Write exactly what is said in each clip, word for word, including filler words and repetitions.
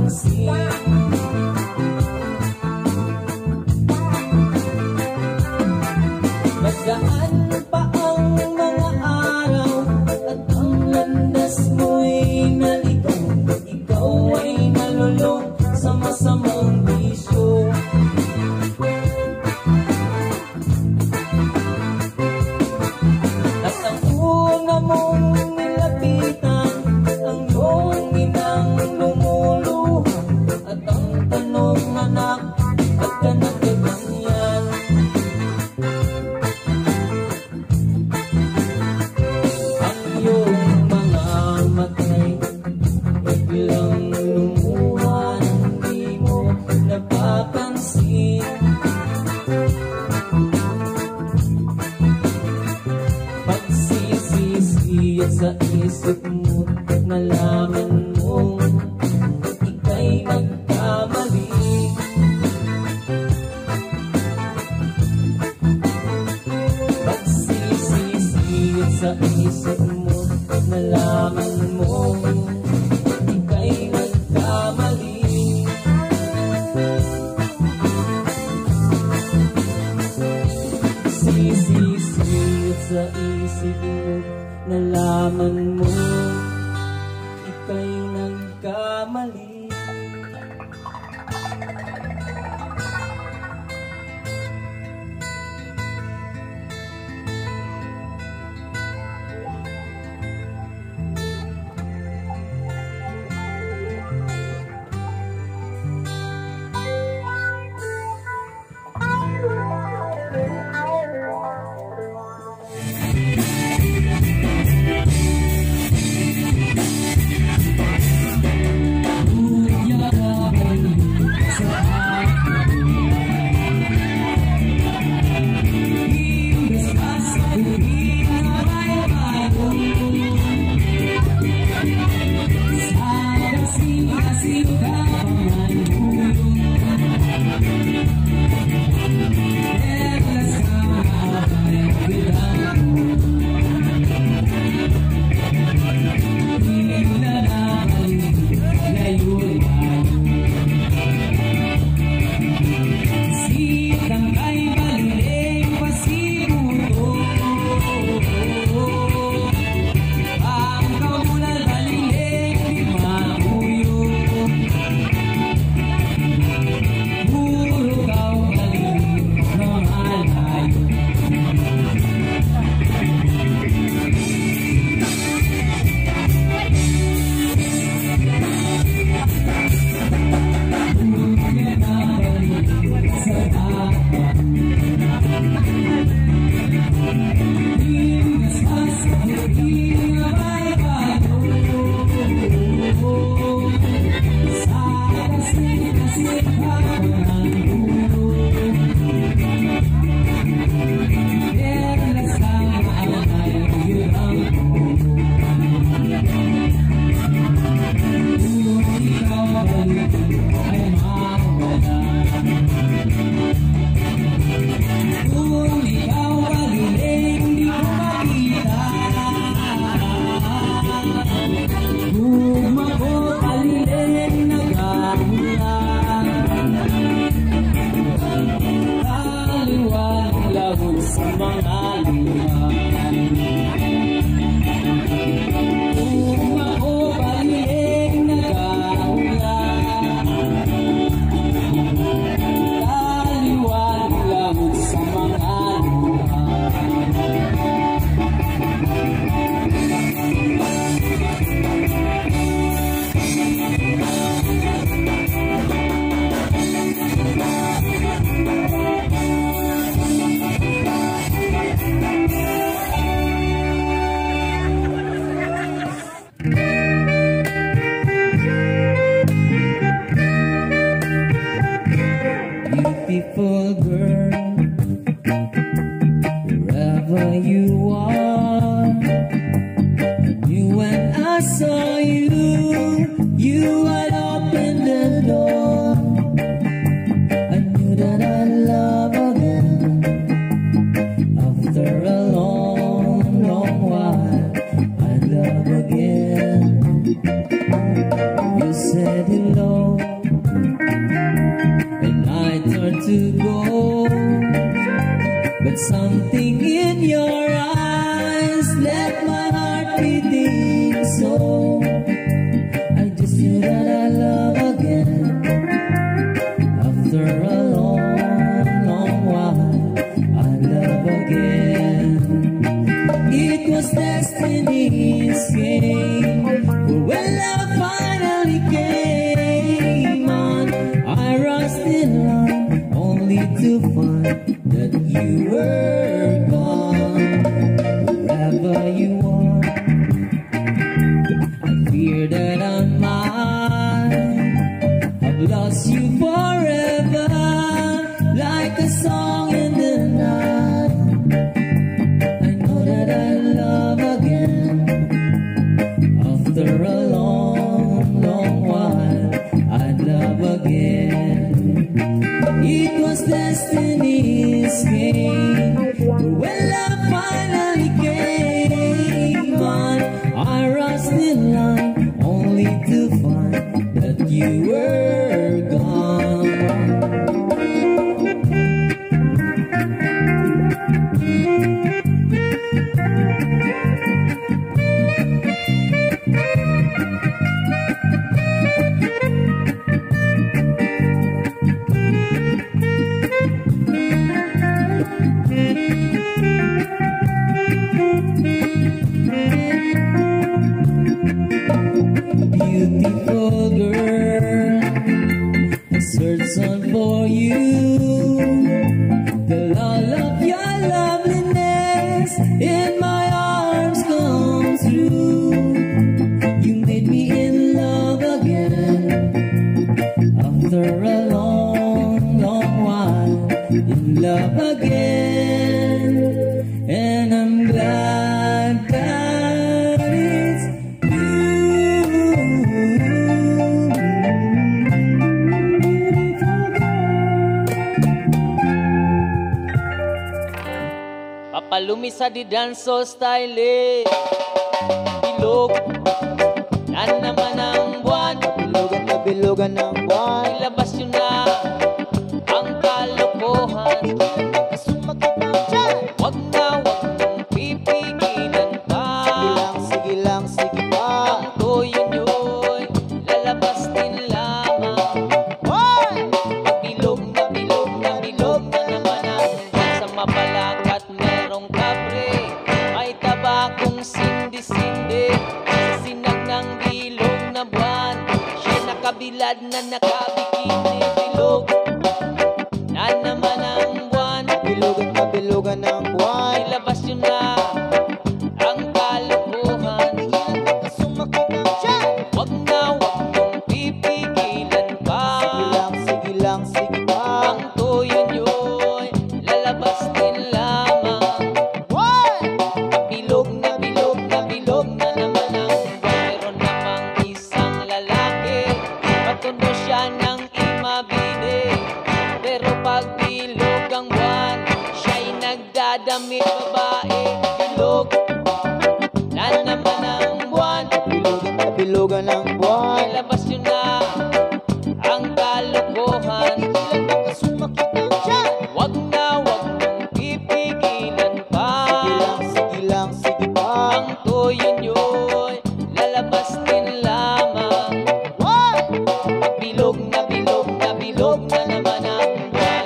napapansin. Nagdaan pa ang mga araw at ang landas mo'y naligaw. Ikaw ay nalulong sa masamang bisyo. At ang una mong nilapitan, ang iyong inang lumuluha. At ang tanong, anak, ba't ka nagkaganyan? Ang iyong mga matay biglang lumuha, hindi mo napapansin. Pagsisisi sa isip mo, nalaman mong ika'y nagkamali. Pagsisisi sa isip mo, nalaman mong ika'y nagkamali. Sisisi sa isip mo, nalaman mo ika'y nagkamali. Beautiful girl, wherever you are, you and I saw you, you had opened the door. I knew that I'd love again. After a long, long while, I'd love again. You said hello but something in your eyes left my heart beating so. I just knew that I love again. After a long, long while, I love again. It was destiny's game. When love finally came on, I rushed in line only to find that you were gone. Wherever you are, I fear that I might have lost you forever, like a song in the night. I know that I love again. After a long, long while, I'd love again. It was destiny's game. When love finally came on, I rushed in line only to find that you were gone. Beautiful girl, I search on for you. Till all of your loveliness in my arms comes through. You made me in love again. After a long, long while, in love again. And I'm glad that it's Papalumisa di danso style, bilog na naman ang buwan. Bilugan na bilugan ng buwan. Ilabas yun na ang kalokohan. Sumakit dyan. Wag na wag mong pipigilan pa. Sige lang, sige lang, sige pa. Ang tuyo nyo'y lalabas din lamang. Hoy! Bilog na bilog na bilog na naman ang buwan. Sa mabalakat merong kabre, may tabakong sindi-sindi. Sa sinag ng bilog na buwan, siya nakabilad na nakabikini. Bilog na naman ang buwan. Bilugan na bilugan ng buwan. Ilabas yun na ang kalokohan. Sumakit dyan. Wag na wag mong pipigilan pa. Sige lang, sige lang, sige pa. Ang tuyo nyo'y lalabas din lamang. Hoy! Bilog na bilog na bilog na naman ang buwan. Meron namang isang lalaki, patundo siya ng imabini. Pero pag bilog ang buwan, siya'y nagdadamit babae. Bilog na naman ang buwan. Bilugan na bilugan ng buwan. Ilabas yun na ang kalokohan. Sumakit dyan. Wag na wag mong pipigilan pa. Sige lang, sige lang, sige pa. Ang tuyo nyo'y lalabas din lamang. Hoy! Bilog na bilog na bilog na naman ang buwan.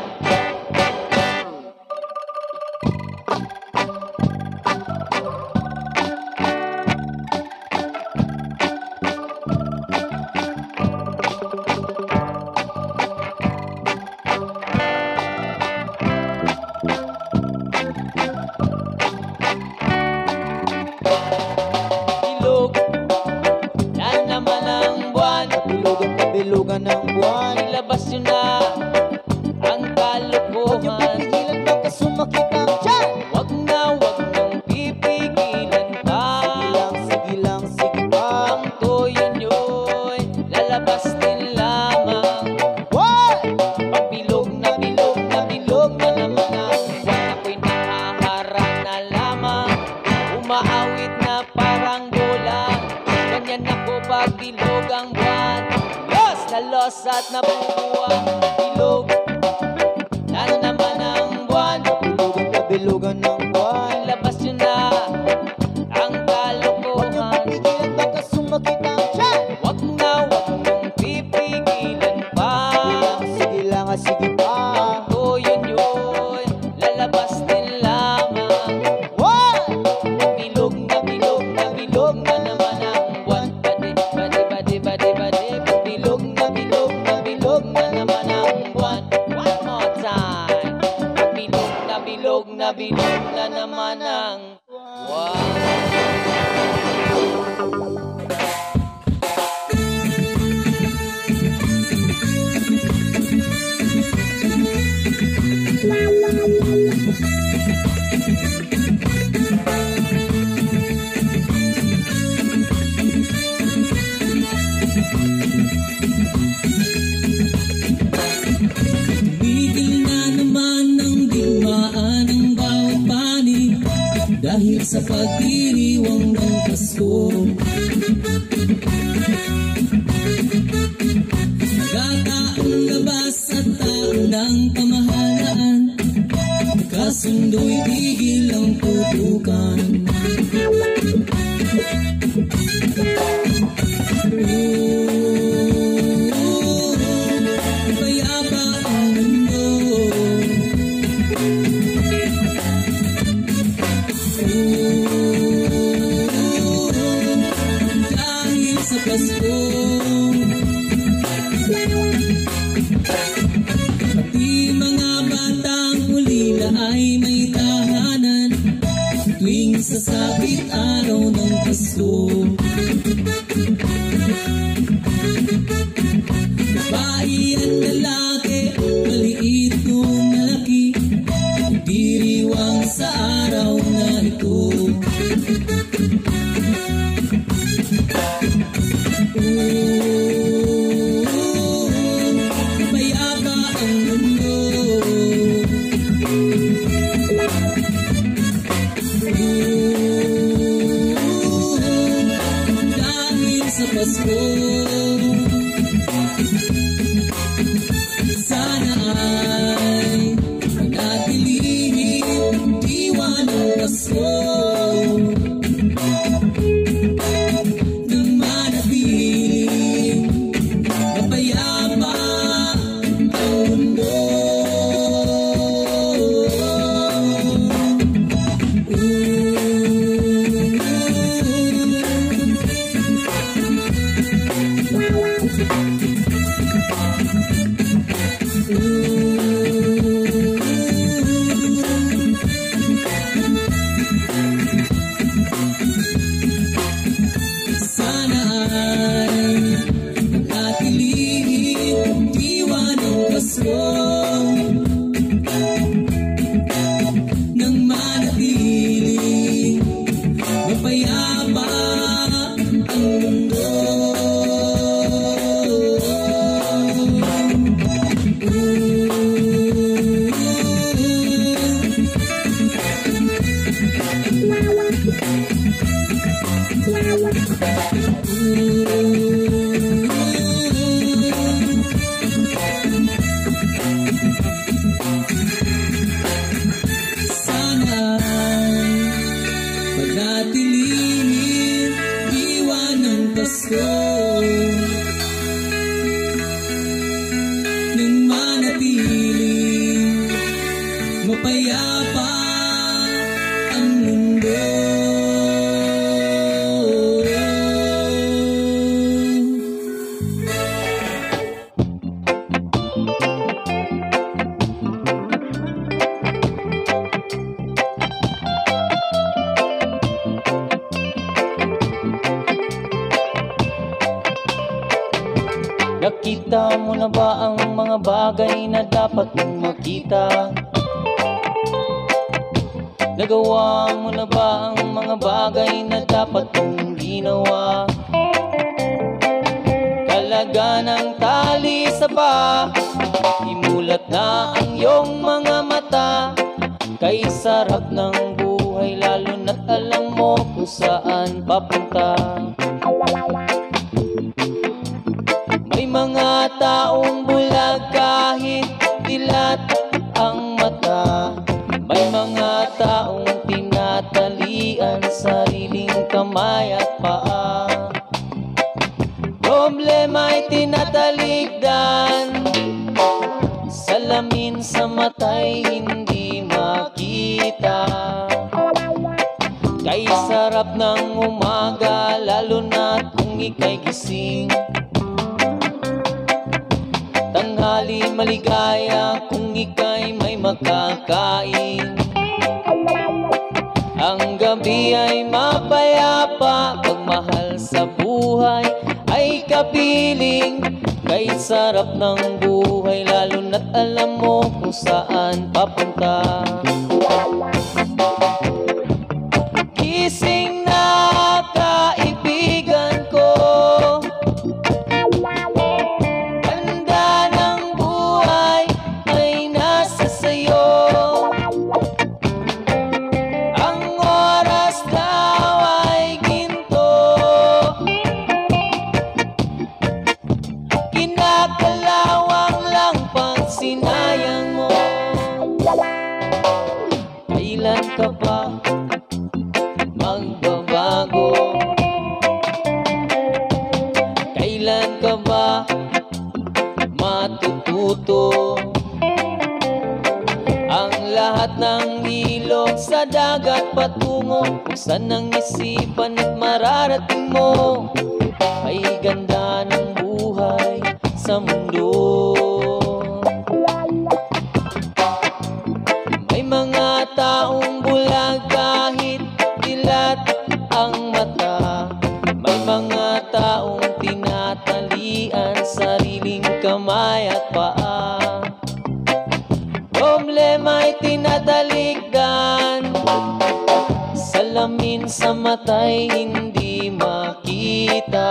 Bilog na naman ang buwan. Bilugan na bilugan ng buwan. Ilabas yun na ang kalokohan. Pigilan mo ka sumakit dyan. Wag na wag mong pipigilan pa. Sige lang, sige lang, sige pa. Ang tuyo nyo'y lalabas din lamang. Hoy! Pag bilog na bilog na bilog na naman ang buwan, ako'y nakahara na lamang. Umaawit na parang bulan. Ganyan ako pag bilog ang buwan. Los na los at nabubuwang bilog na naman ang buwan. Bilugan na kabilugan ng buwan. Ilabas nyo na ang Huwag niyong kalokohan. papigilan, baka sumakit ang tiyan. Wag na wag nyong pipigilan pa. Sige lang, ah, sige pa. O yun yun, lalabas din lamang. One! Bilog na bilog na bilog na naman ang buwan. Badi badi badi badi badi. Bilog na bilog na bilog na naman ang buwan. One more time. Bilog na bilog na bilog na naman ang buwan. Tumigil na naman ang digmaan ng bawat panig dahil sa pagdiriwang ng Pasko. Nagataang labas at taon ng pamahalaan, kasundo'y tigil ang tutukan. Payapa ang mundo. Dahil sa Pasko, pati mga batang ulila ay may tahanan tuwing sasapit araw ng Pasko. Babae at lalaki, maliit o malaki, diriwang sa araw na ito. Oh, payapa ang mundo. Oh, dahil sa Pasko. Sana ay manatilihin diwa ng Pasko nang manatiling mapayapa ang mundo. Sana ay manatilihin diwa ng Pasko nang manatiling mapayapa ang mundo. Sana manatilihin diwa ng Pasko nang manatiling mapayapa ang mundo. Nakita mo na ba ang mga bagay na dapat mong makita? Nagawa mo na ba ang mga bagay na dapat mong ginawa? Kalaga ng tali sa paa, imulat na ang iyong mga mata. Kay sarap ng buhay, lalo na't alam mo kung saan papunta. May mga taong bulag kahit dilat ang mata. May mga kamay at paa. Problema'y tinatalikdan, salamin sa mata'y hindi makita. Kay sarap ng umaga, lalo na't kung ika'y gising. Tanghali maligaya kung ika'y may makakain. Ang gabi ay mapayapa, pagmahal sa buhay ay kapiling. Kay sarap ng buhay, lalo na't alam mo kung saan papunta. Gising na kaibigan ko, ganda ng buhay ay nasa sayo. Ang oras daw ay ginto, kinakalawang lang pag sinayang mo. Kailan ka ba magbabago? Kailan ka ba matututo? Ang lahat ng ilog sa dagat patungo kung saan ang isipan at mararating mo. Ay ganda ng buhay sa mundo. May mga taong bulag kahit dilat ang mata. May mga taong tinatalian sariling kamay at paa. Problema'y tinatalikdan, salamin sa mata'y hindi makita.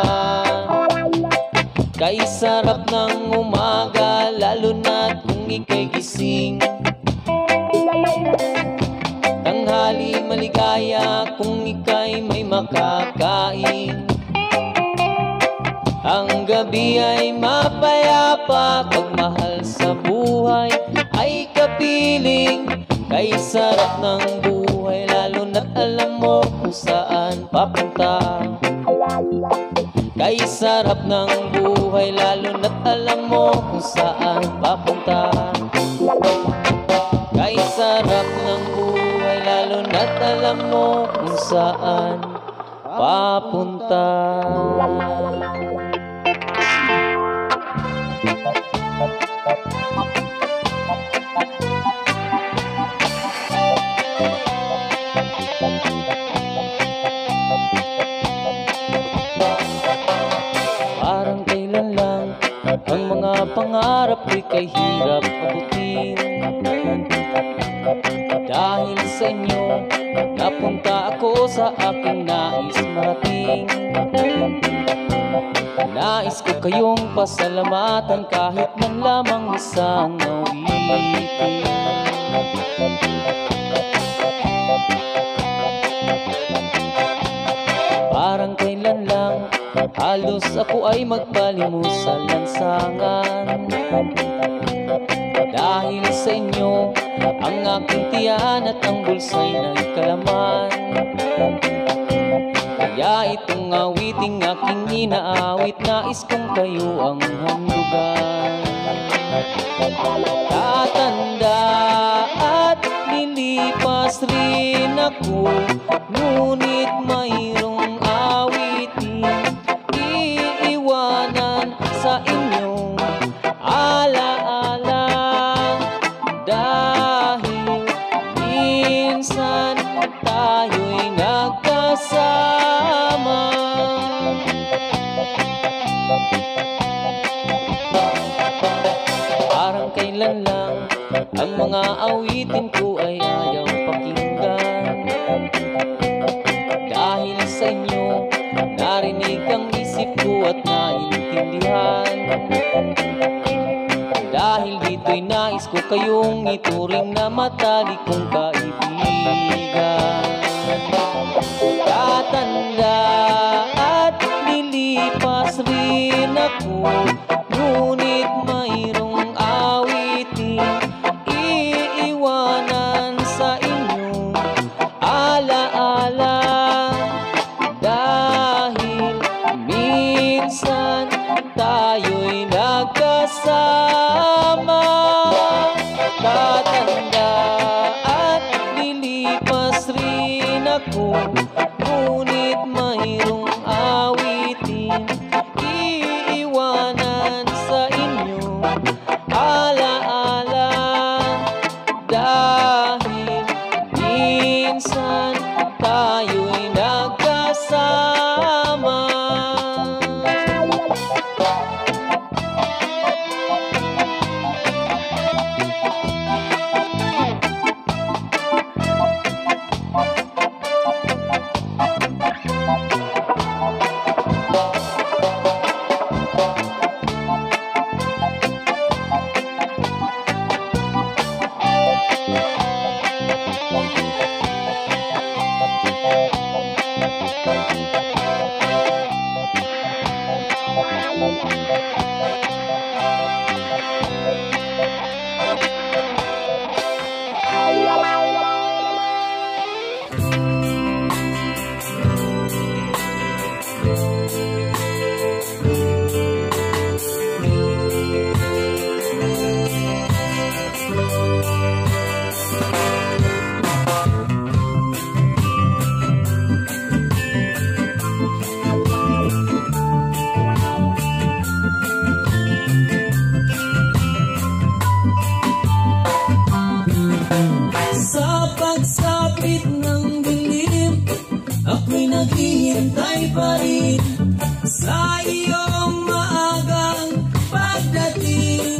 Kay sarap ng umaga, lalo na't kung ika'y gising. Tanghali maligaya kung ika'y may makakain. Ang gabi ay mapayapa, pagmahal sa buhay ay kapiling. Kay sarap ng buhay, lalo na't alam mo kung saan papunta. Kay sarap ng buhay, lalo na't alam mo kung saan papunta. Kay sarap ng buhay, lalo na't alam mo kung saan papunta. Parang kailan lang ang mga pangarap ko'y kay hirap abutin. Dahil sa inyo, napunta ako sa aking nais marating. Nais ko kayong pasalamatan kahit man lamang isang awitin. Parang kailan lang, halos ako ay magpalimos sa lansangan. Dahil sa inyo, ang aking tiyan at ang bulsa'y nagkalaman. Kaya itong awiting aking inaawit, nais kong kayo ang handugan. Tatanda at lilipas rin ako, ngunit mayroong awitin iiwanan sa inyong alaala. Dahil minsan tayo'y nagkasama. Parang kailan lang ang mga awitin ko ay ayaw pakinggan. Dahil sa inyo, narinig ang isip ko at naintindihan. Dahil dito'y nais ko kayong ituring na matalik kong kaibigan. Tatanda at lilipas rin ako, ngunit mayroong awitin iiwanan sa inyong alaala. pa rin sa iyong maagang pagdating.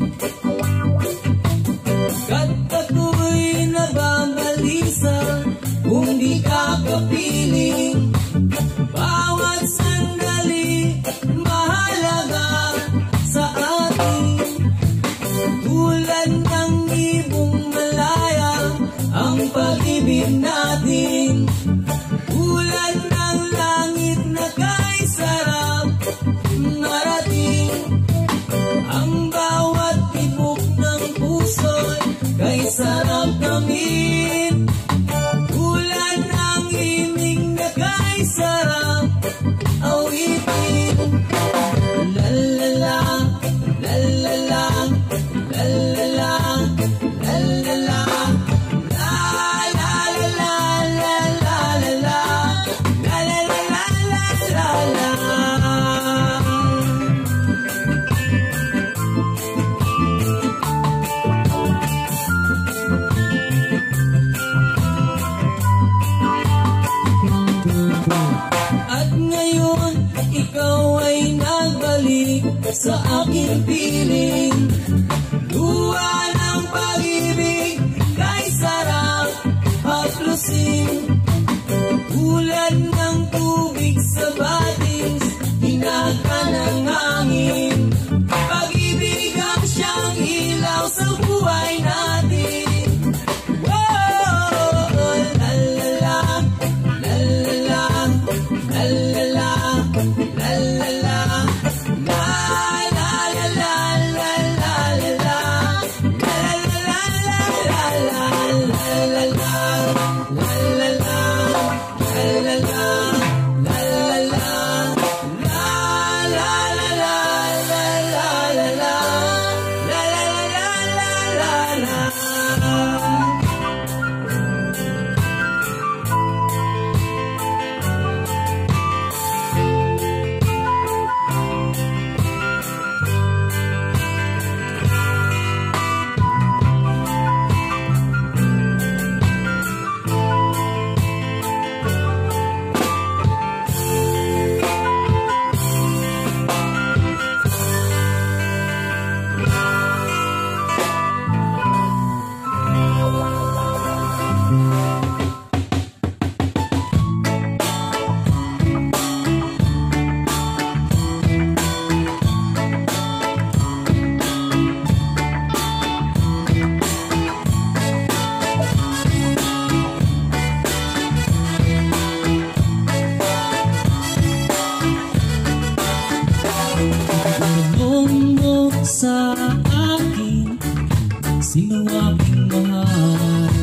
Kat ako'y nababalisa kung di ka kapiling. Bawat sandali mahalaga sa atin. Tulad ng ibong malaya ang pag-ibig natin. Tulad ng langit na kay sarap marating. Ang bawat tibok ng puso'y kay sarap namin. Tulad ng himig na kay sarap awitin. La la la, la la la, la la la, la la la. Sa aking piling, luha ng pag-ibig kay sarap haplusin. Tulad ng tubig sa batings, hinaga ng hangin. Pag-ibig ang siyang ilaw sa buhay natin. Whoa, la la la, la la la, la la la, la la la. Sa akin, sino aking mahal?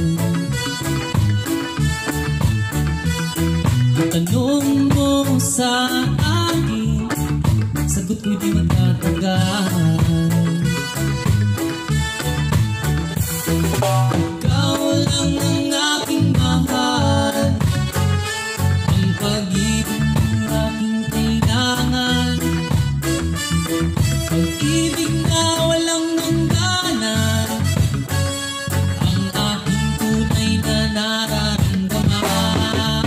Ang tanong mo sa akin, sagot ko'y di magtatagal. Ikaw lang ang aking mahal, ang pag-ibig ng aking kailangan. Pag-ibig na walang hangganan, ang aking tunay na nararamdaman.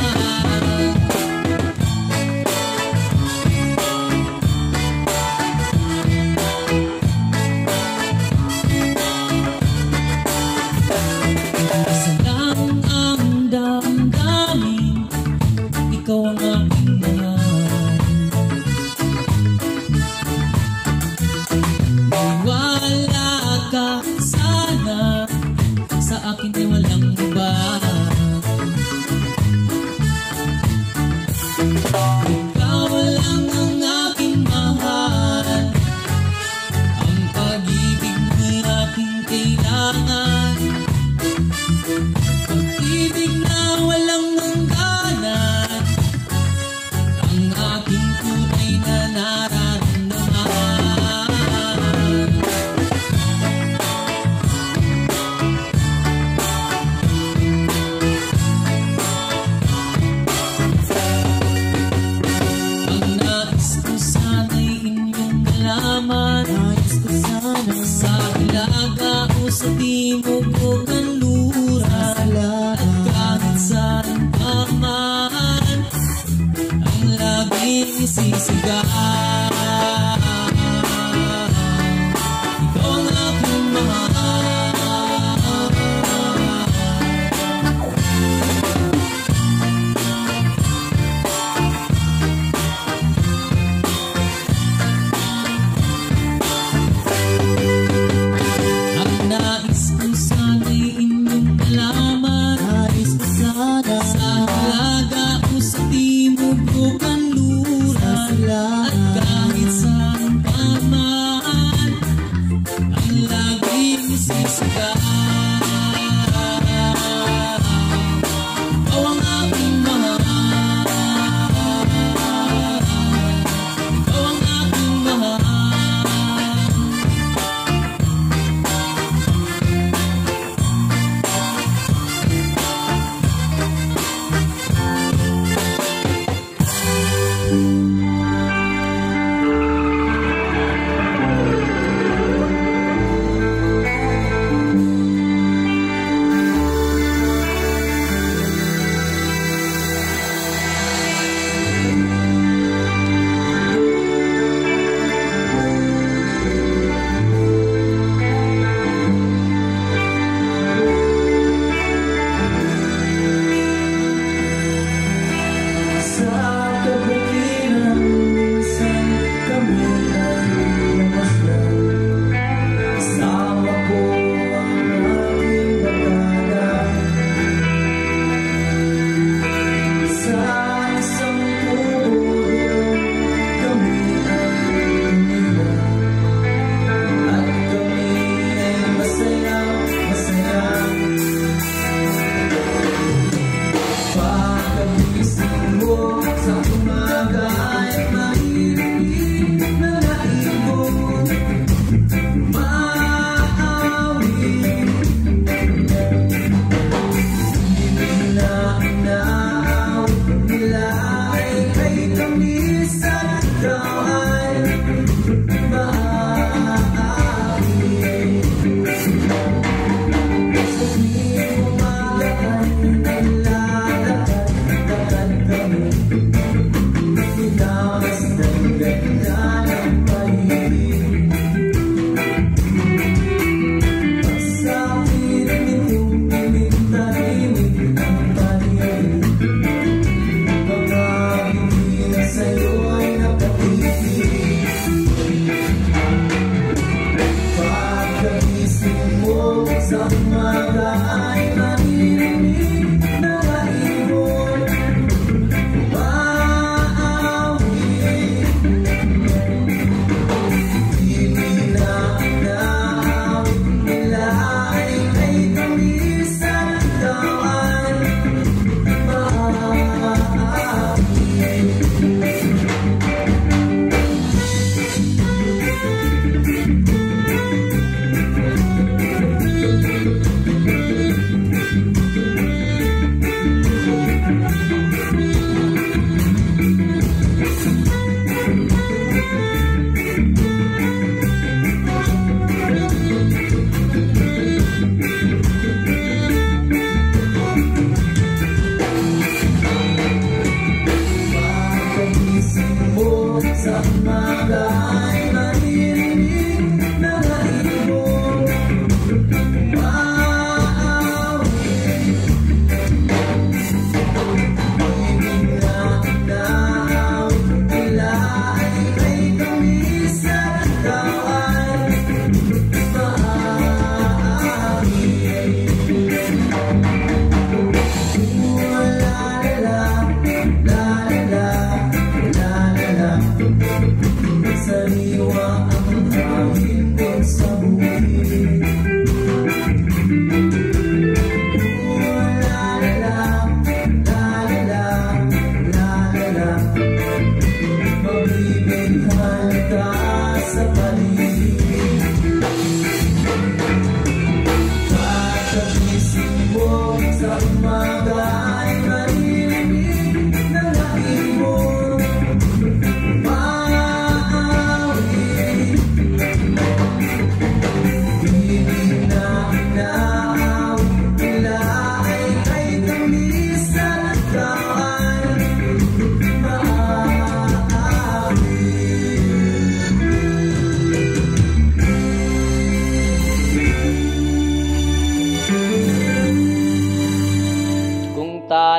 Isa lang ang damdamin, ikaw ang aking mahal. Sa akin ay walang iba. Ikaw lang ang aking mahal, ang pag-ibig mo'y aking kailangan. Pag-ibig na walang hangganan, ang aking tunay na nararamdaman. Sa ilaga o sa timog o kanluran, at kahit saan pa man, ang sigaw. Ikaw ang aking mahal. Ang nais ko sana'y inyong malaman, Nais ko sana sa halaga o sa timog o kanluran, at kahit saan pa man ang laging isisigaw. Ikaw ang aking mahal. Ikaw ang aking mahal.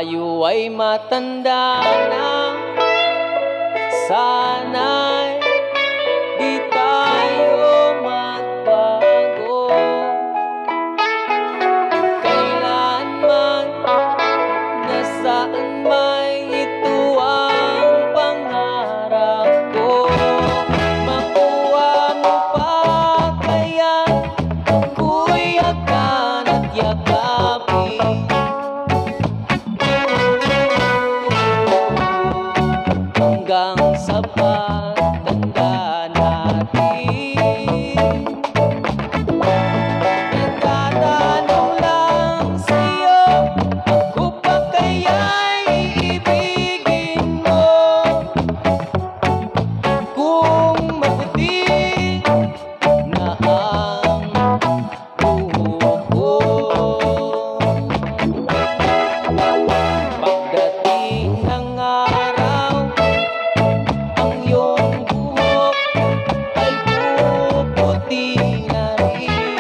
tayo ay matanda na, sana'y di tayo magbago. Kailanman, nasaan may ito ang pangarap ko. Makuha mo pa kaya ako'y yakan at yakapin. Hanggang sa pagtanda natin, nagtatanong lang sa'yo, ako pa kaya'y iibigin mo? Kung maputi na ang buhok ko, pagdating ng araw, ang iyong buhok ay puputi na rin.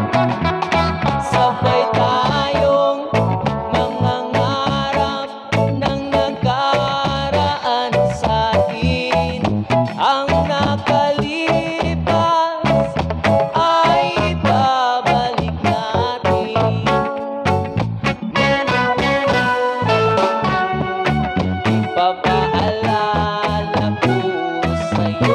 Sabay tayong mangangarap ng nakaraan sa'tin. Ang nakalipas ay babalik natin. Ipapaalala ko sa'yo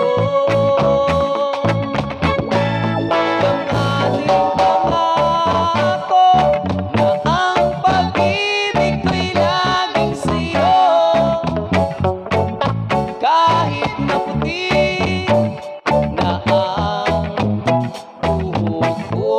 ang ating pangako na ang pag-ibig ko'y laging sa'yo. Kahit maputi na ang buhok ko.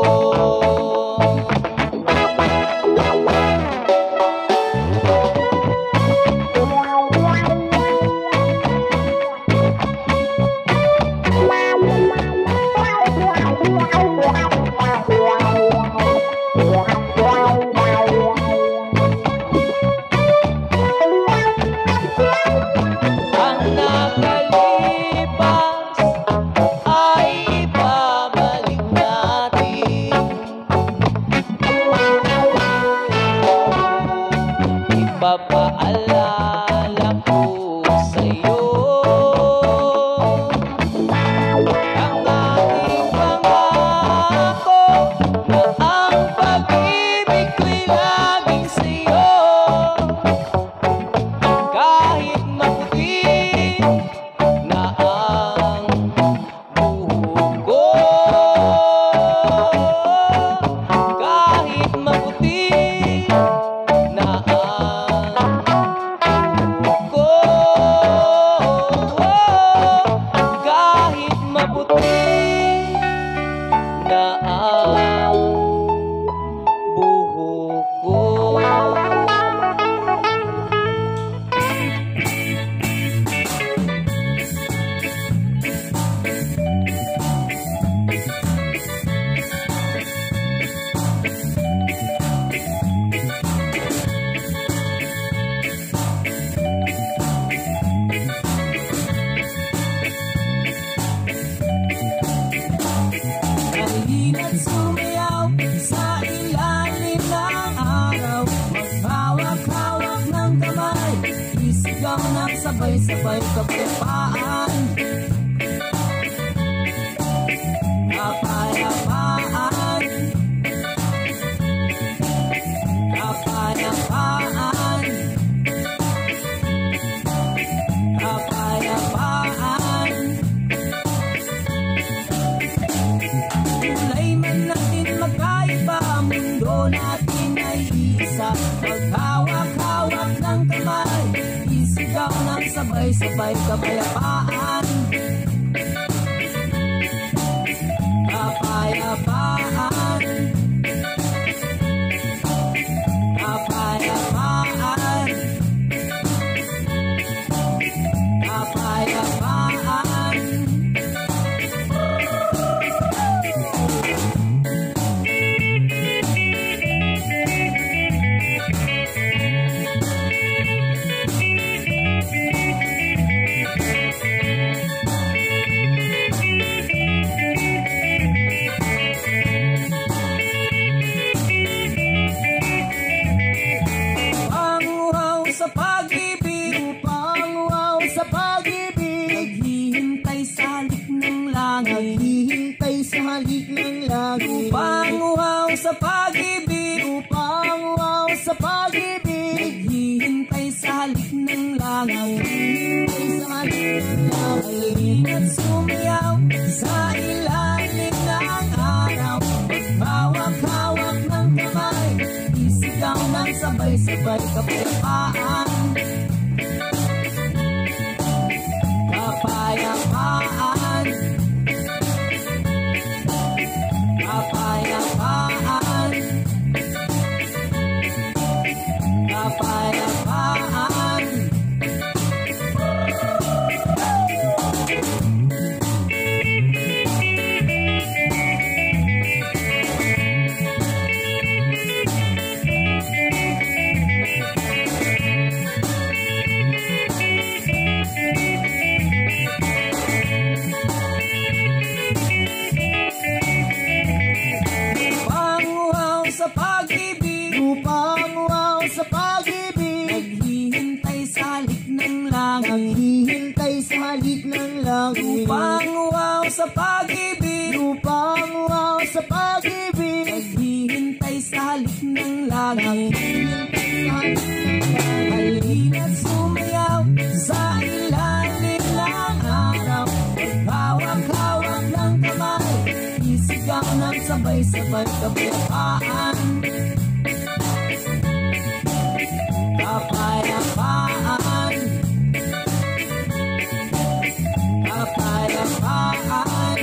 Ang nakalipas ay ibabalik natin. Ipapaalala ko sa'yo ang ating pangako na ang pag-ibig ko'y laging sa'yo. Kahit maputi na ang buhok ko, kahit maputi na ang buhok ko, kahit maputi na ang buhok ko. Halina't sumayaw sa ilalim ng araw, maghawak-hawak ng kamay, isigaw ng sabay-sabay kapayapaan. Kapayapaan, kapayapaan, kapayapaan. Kulay man natin magkaiba, mundo natin ay isa. Maghawak-hawak ng kamay, isigaw ng sabay-sabay kapayapaan. Kapayapaan, kapayapaan, kapayapaan. Upang uhaw sa pag-ibig, upang uhaw sa pag-ibig, naghihintay sa halik ng langaw, naghihintay sa halik ng langit. halina't sumayaw sa ilalim ng araw. Hawak-hawak ng kamay, isigaw ng sabay-sabay kapayapaan. Kapayapaan, kapayapaan, kapayapaan. Panguhaw sa pag-ibig, Upang uhaw sa pag-ibig, naghihintay sa halik ng langit. naghihintay sa halik ng langit. Panguhaw sa pag-ibig, Upang uhaw sa pag-ibig, naghihintay sa halik ng langit. naghihintay sa halik ng langit. Halina't sumayaw sa ilalim ng araw. Hawak-hawak ng kamay, isigaw ng sabay-sabay kapayapaan. Kapayapaan, kapayapaan,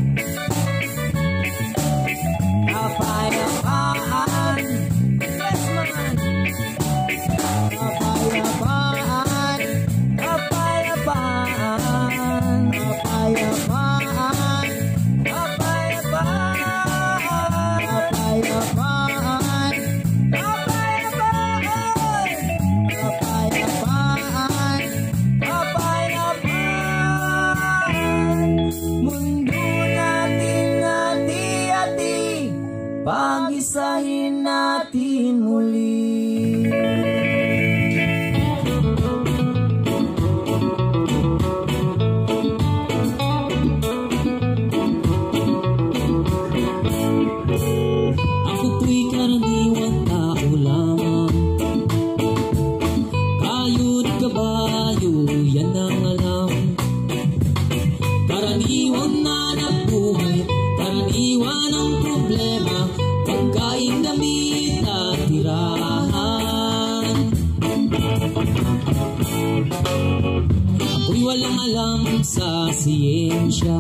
kapayapaan. Yes, man. Kapayapaan, Kapayapaan, kapayapaan, kapayapaan, kapayapaan, kapayapaan, kapayapaan. kapayapaan. Mundo natin hati-hati, pag-isahin natin muli. Ako po'y karaniwang tao lamang, kayod kabayo, yan ang alam. Karaniwang nanap buhay, karaniwan ang problema, pagkain, damit at tirahan. Ako'y walang alam sa siyensya,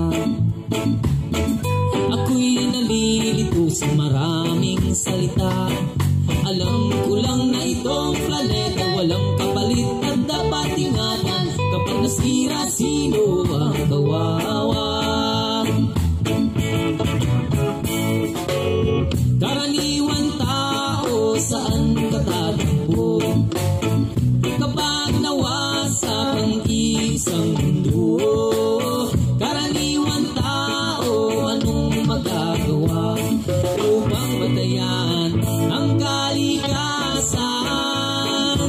ako'y nalilito sa maraming salita. Alam ko lang na itong planeta walang kapalit at dapat ingatan. Kapag nasira, sino ang kawawa? Karaniwan tao, saan ka tatakbo? Kapag nawasak ang isang mundo, karaniwan tao, anong magagawa upang batayan ang kalikasan?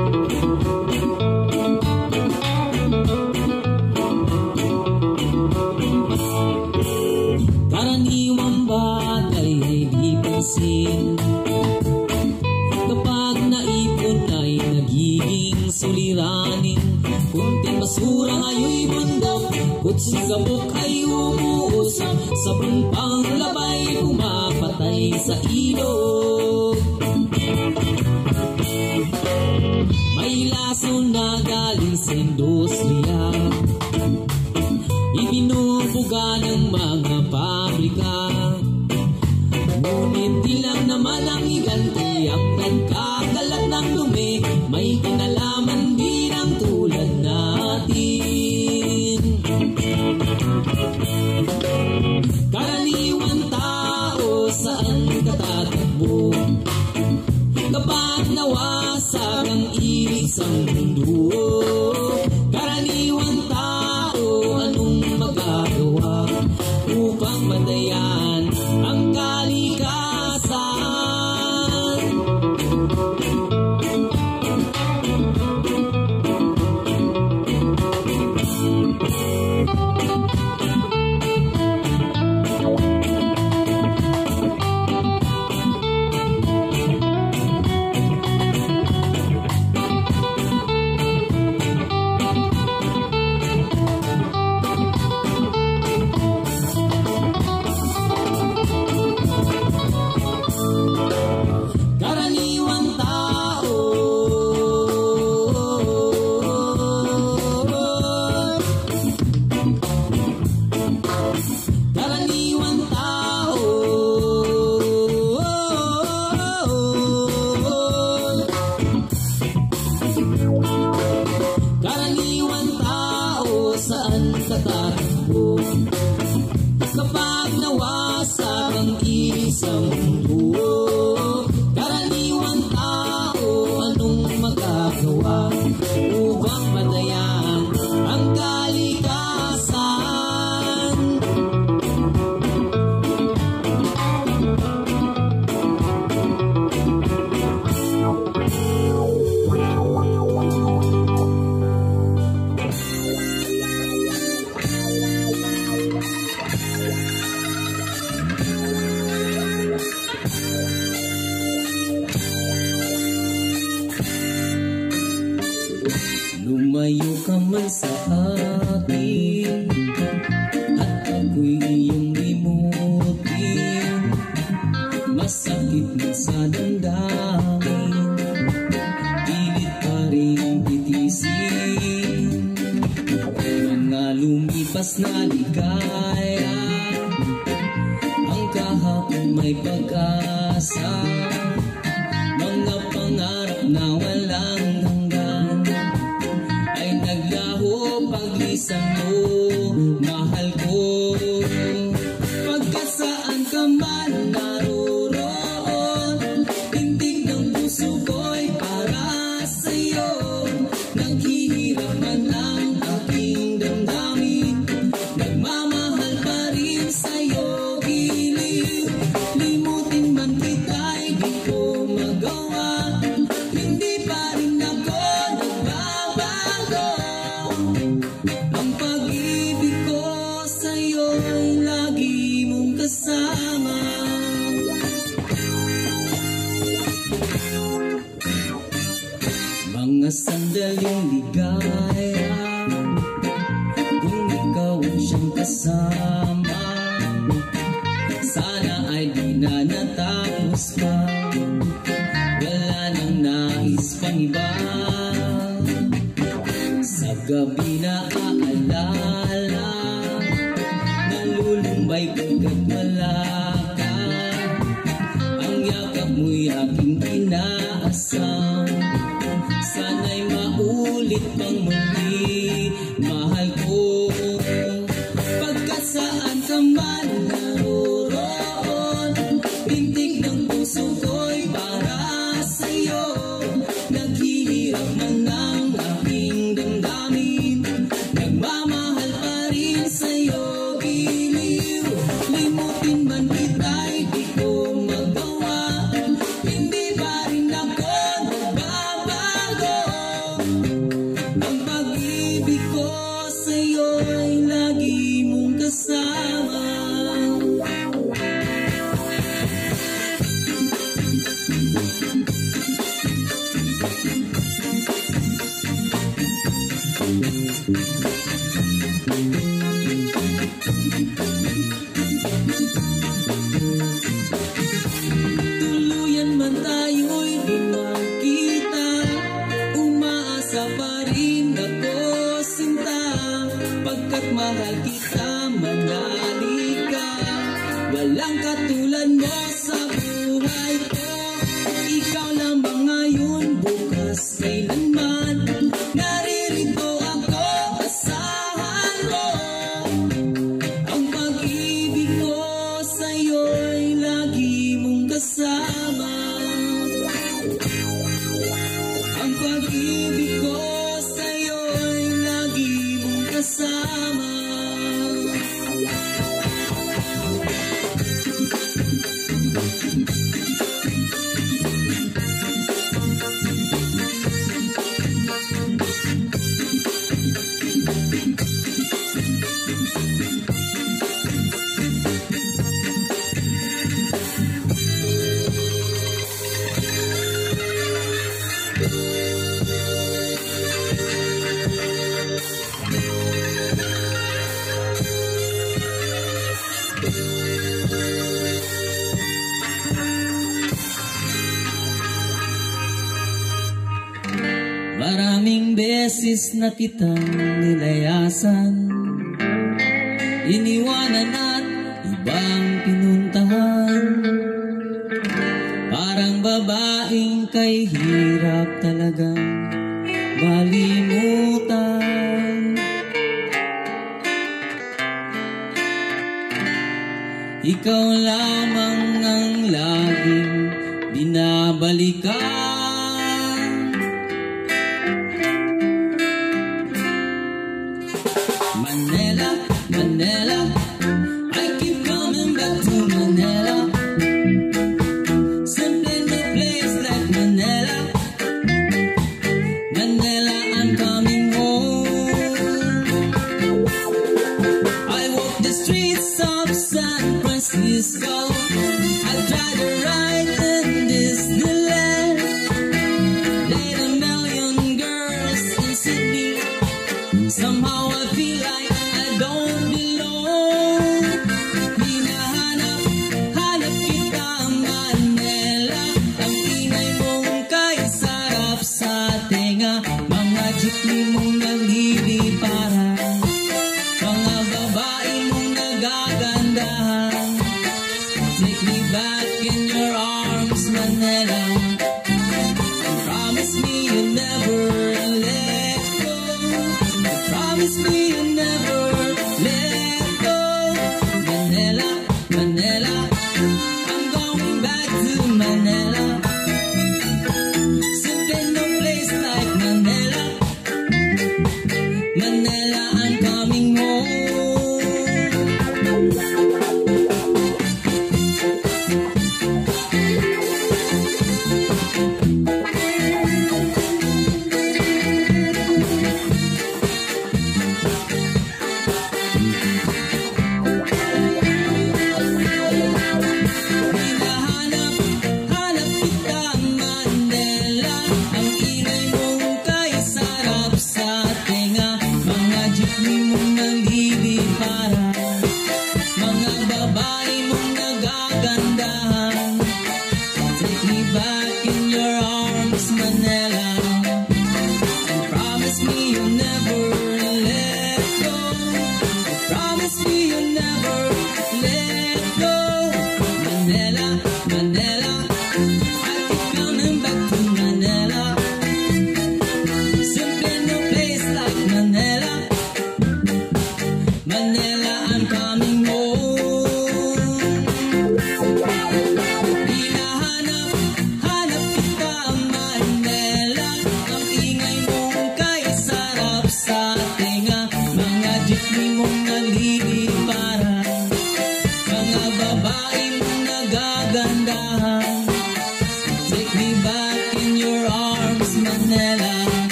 Karaniwang bagay ay di pansin, kapag naipon ay nagiging suliranin. Kunting basura ngayon'y bundok, kutsi gabok ay umuusap, sabong panglabay pumapatay sa ilog. May lason na galing sa industriya, ibinubuga ng mga pabrika. Ngunit di lang naman ang higanti ang nagkakalat ng dumi, may kinalaman din ang tulad natin. Karaniwan tao, saan ka tatakbo? Kapag nawasak ang isang mundo, karaniwan tao, anong magagawa upang batayan ang kalikasan? sa mundo. Karaniwan tao, anong magagawa upang batayan ang kalikasan? Lumayo ka man sa akin at ako'y iyong limutin. Masakit man sa damdamin, pilit pa rin titisin. Mga lumipas na ligaya, ang kahapon may pag-asa. Mga pangarap na walang hanggan ay naglaho paglisan mo, mahal ko. Pagkat saan ka man naroon, tindig ng puso ko'y para sa'yo. Naghihirap man ang aking damdamin, nagmamahal pa rin sa'yo, giliw. Limutin man kita'y di ko magawa, hindi pa rin ako nagbabago. Ang pag-ibig ko sa'yo'y lagi mong kasama. Mga sandaling ligaya, kung ikaw ang siyang kasama, sana ay di na natapos pa, wala nang nais pang iba. Sa gabi na aalala, nalulumbay pagkat wala ka. Ang yakap mo'y aking inaasam, sana'y maulit pang muli, mahal ko. Pagkat saan ka man naroon, tindig ng puso ko'y para sa'yo. Naghihirap man ang aking damdamin, nagmamahal pa rin sa'yo, giliw. Limutin man kita'y di ko magawa, hindi pa rin ako nagbabago. Ang pag-ibig ko sa'yo'y lagi mong kasama. Tuluyan man tayo'y di magkita, umaasa pa rin ako, sinta. Pagkat mahal kita, manali ka, walang katulad mo sa buhay ko. Ikaw lamang ngayon, bukas, kailanman, naririto ako, asahan mo. Ang pag-ibig ko sa'yo'y lagi mong kasama. Ang pag-ibig ko sa'yo'y lagi mong kasama. Maraming beses na kitang nilayasan, iniwanan at ibang pinuntahan. Parang babaeng kay hirap talagang malimutan. Ikaw lamang ang babalikan. Manila, Manila, I keep coming back to Manila. Simply no place like Manila. Manila, I'm coming home. I walk the streets of San Francisco. I try to ride in Disneyland. Date a million girls in Sydney. Somehow I feel like I don't belong. Hinahanap, hanap kita Manila. Ang ingay mong kay sarap sa tenga. Mga jeepney mong nagliliparan. Mga babae mong nagagandahan. Take me back in your arms, Manila. And promise me you'll never let go. Promise me you'll never let go. Manila, Manila, I'm going back to Manila. Simply no place like Manila. Manila, I'm coming home. Hinahanap, hanap kita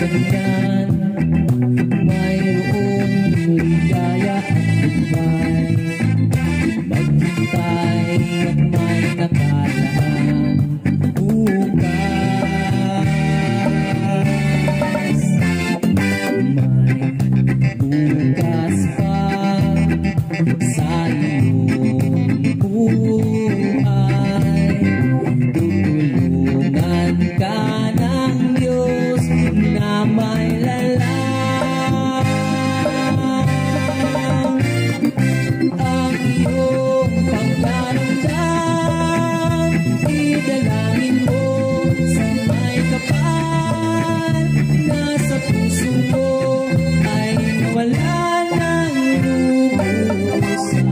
ganyan, mayroong ligaya at goodbye. Maghintay at may nakalaan bukas. May bukas pa sa iyong buhay. Tutulungan ka ng Diyos na may lalang. Ang iyong pagkaramdam, idalangin mo sa may kapal. Nasa puso mo ay mawala ng lubusan.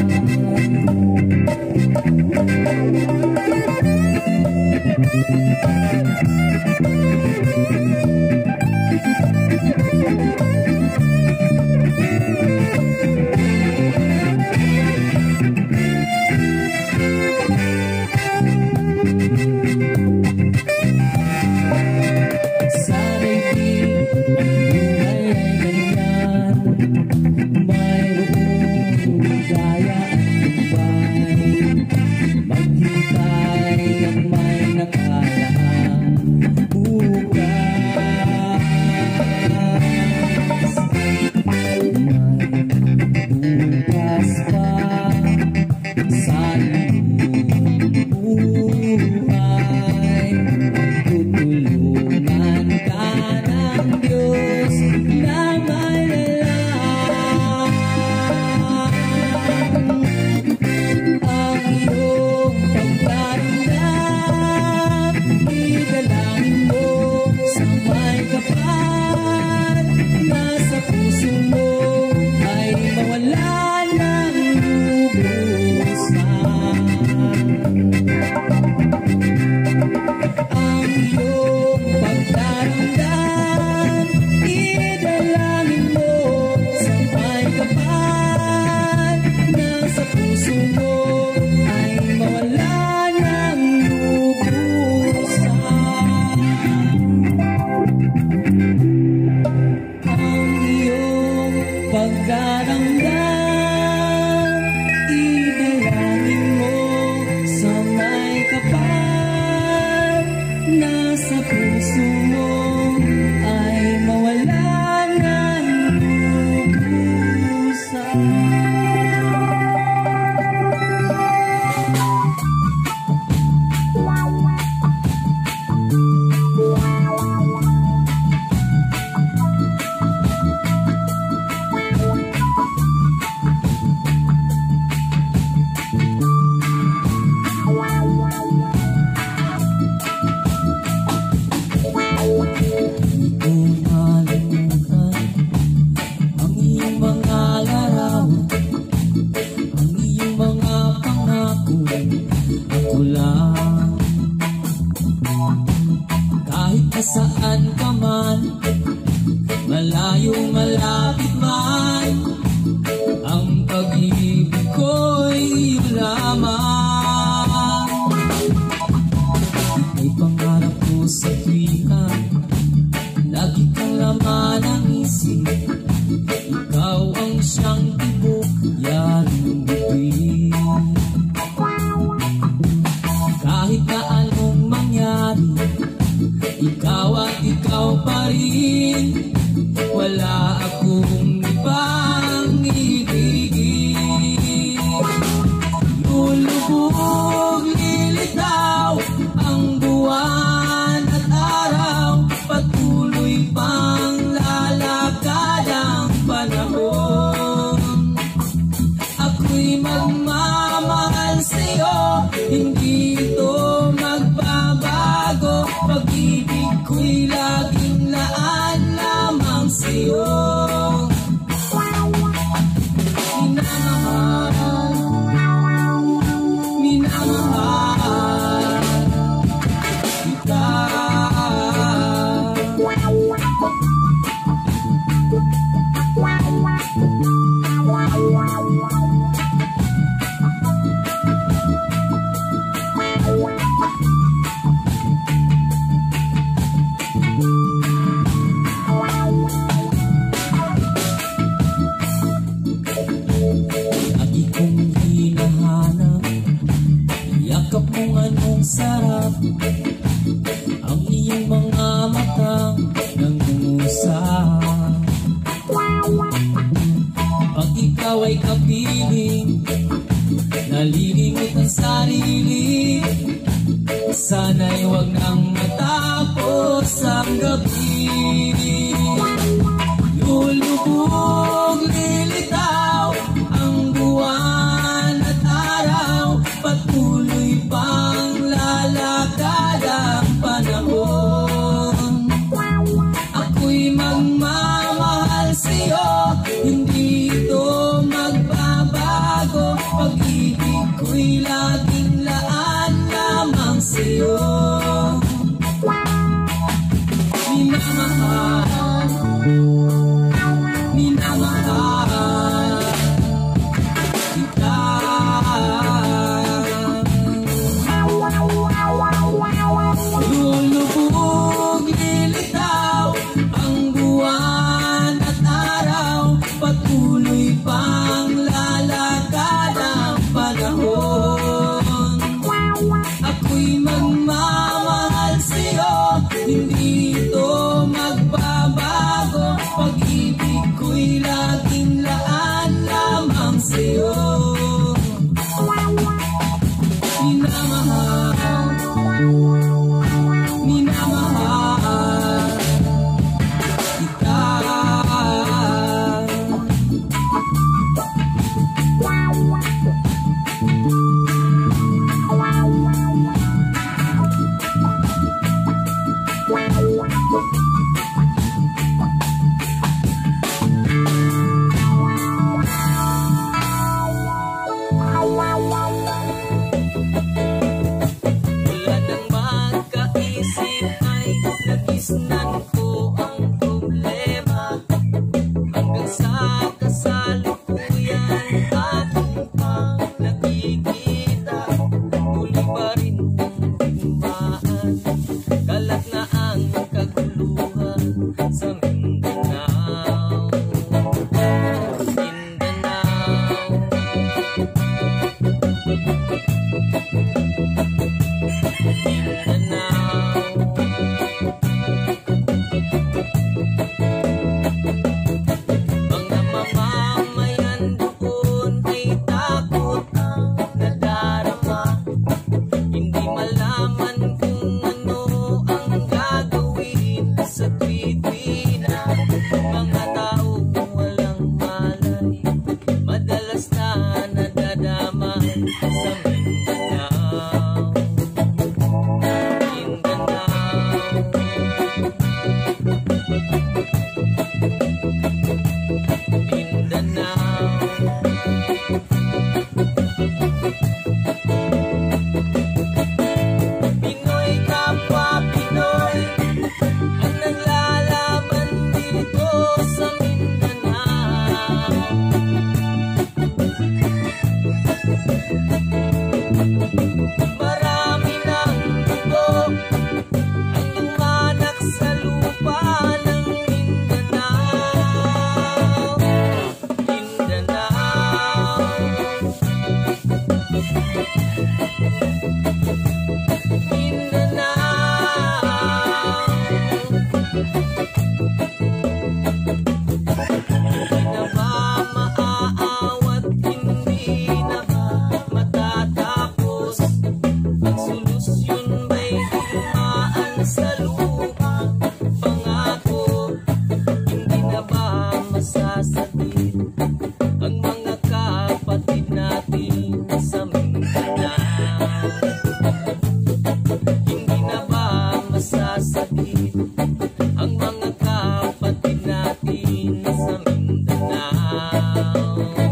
Saan ka man, malayo malapit man, ang pag-ibig ko'y lamang. May pangarap ko sa tuwina, lagi kang laman ang isip. Ikaw ang siyang tibok, yaring bituin. Kahit na anong mangyari, ikaw at ikaw pa rin, wala akong ibang ibigin. Lulubog, lilitaw ang buwan at araw, patuloy pang lalakad ang panahon. Ako'y magmamahal sa'yo, hindi ito magbabago. Pag-ibig ko'y laging laan lamang sa'yo. ikaw ay kapiling, nalilimit ang sarili. Sana'y huwag nang matapos ang gabi. Lulubog, lilitaw ang buwan at araw, patuloy pang lalakad ang panahon. Ako'y magmamahal sa'yo, hindi ito magbabago. Pag-ibig ko'y laging laan lamang sa'yo. Minamahal, minamahal kita. Lulubog, lilitaw ang buwan at araw, patuloy pang lalakad ang panahon. Ako'y magmamahal sa'yo, hindi ito magbabago. Pag-ibig ko'y laging laan lamang sa'yo. Minamahal, minamahal kita. Wala nang magkaisip ay nagisnan ko ang problema. Hanggang sa kasalukuyan ating pang nakikita, tuloy pa rin ang digmaan. Kalat na ang kaguluhan sa Mindanao. Mindanao, mga mamamayan doon ay takot ang nadarama. Hindi malaman kung ano ang gagawin sa tuwi-tuwi na. Mga tao walang malay, madalas na nadadama sa Mindanao. Pinoy kapwa Pinoy ang naglalaban dito sa Mindanao. Marami ng dugo ang lumanak sa lupa ng Mindanao. Mindanao, hindi na ba maaawat, hindi na ba matatapos? Ang solusyon ba'y dumaan sa lupa? Pangako, hindi na ba masasakit ang mga kapatid natin sa Mindanao? Hindi na ba masasakit ang mga kapatid natin sa Mindanao?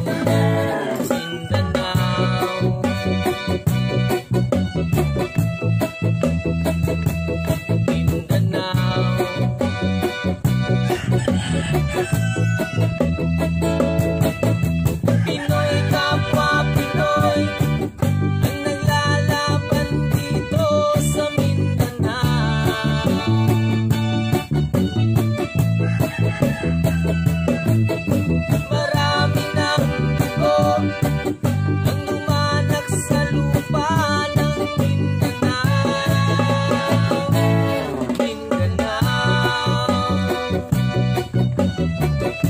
Mindanao, Mindanao. Pinoy kapwa Pinoy ang naglalaban dito sa Mindanao. Marami ng dugo ang lumanak sa lupa ng Mindanao. Mindanao,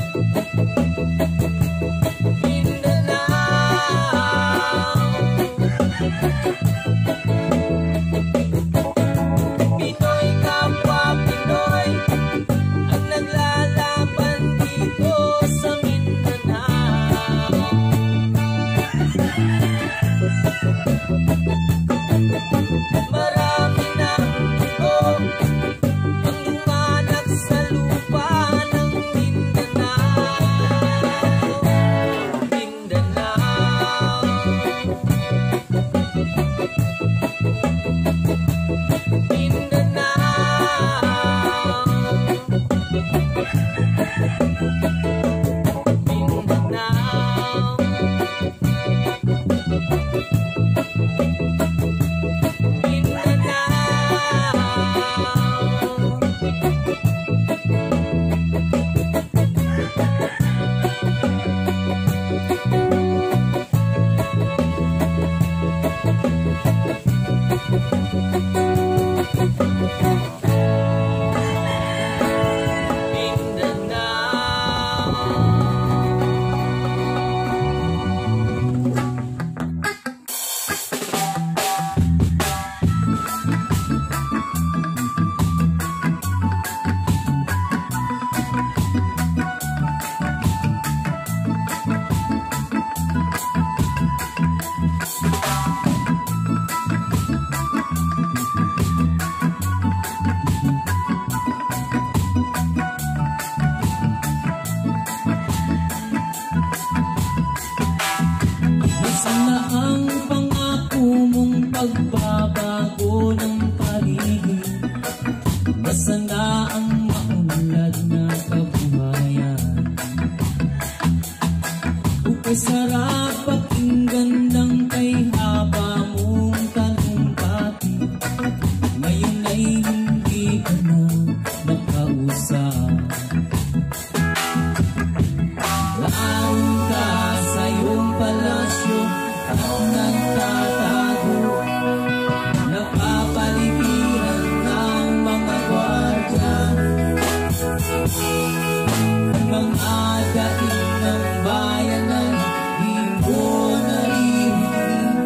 Mga daing ng bayan ay di mo naririnig,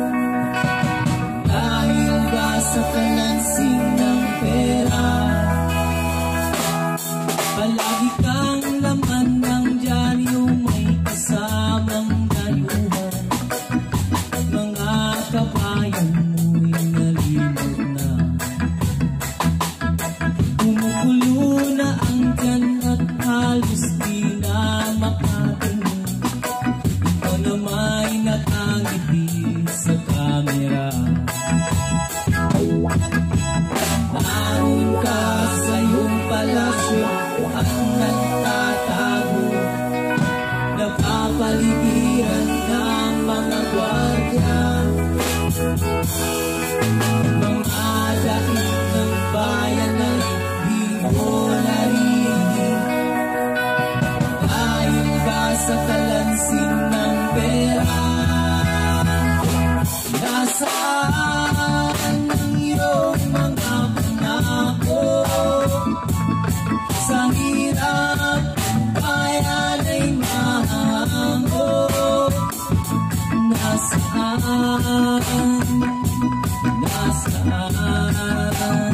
dahil ba sa kalansing ng pera. Palagi kang laman ng dyaryo, may kasamang dayuhan. Mga kabayan mo'y nalimot na, kumukulo na ang tiyan at halos di na makatingin. Ikaw na may nakangiti sa kamera. Naroon ka sa iyong palasyo, ang nagtatago, napapaligiran ng mga gwardiya. Mga daig ng bayan ay di mo naririnig, dahil ba sa kalansing ng pera. Nasaan ang iyong mga pangako? Sa hirap bayan ay mahango. Nasaan? Nasaan?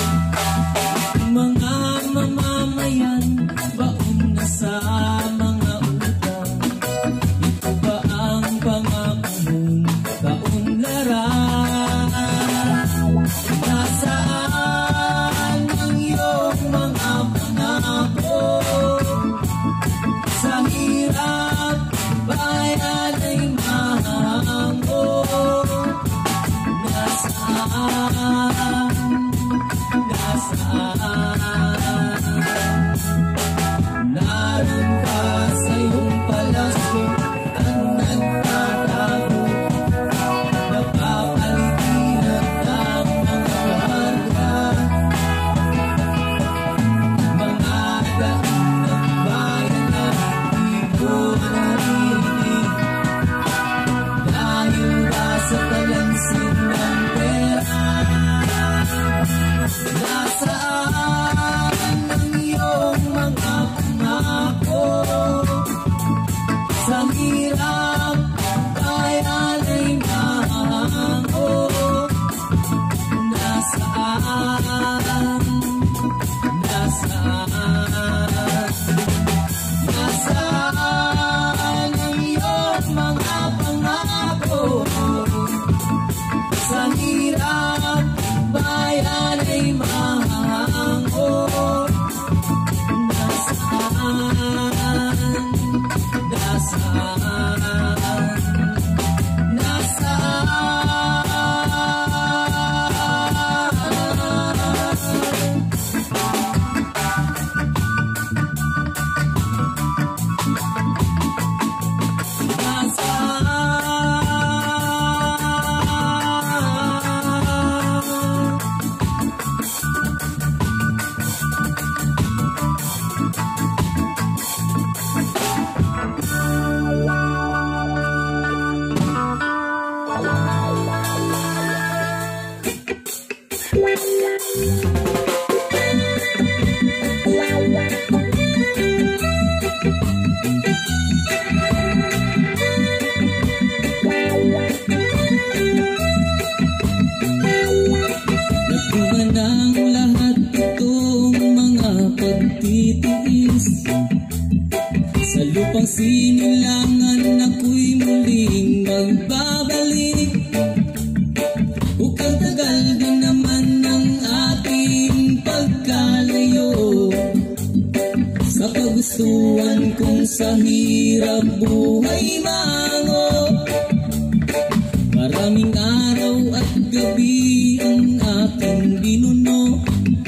Mga mamamayan, baon na sa mga utang. Ito ba ang pangako mong kaunlaran? Nasaan ang iyong mga pangako? Sa hirap bayan ay mahango. Nasaan? Nasaan? Naroon ka sa iyong palasyo, ang nagtatago, napapaligiran ng mga warga. Mga daing ng bayan ay di mo naririnig, dahil ba sa kalansing ng pera. Nasaan ang iyong mga pangako? Sa hirap bayan ay mahango. Nasaan? Nasaan? Nasaan ang iyong mga pangako? Sa hirap bayan ay mahango. Nasaan? Nasaan? Sa lupang sinilangan ako'y muling magbabalik. Bukang tagal din naman ang ating pagkalayo. Sa kagustuhan kong sa hirap buhay mango. Maraming araw at gabi ang aking binuno.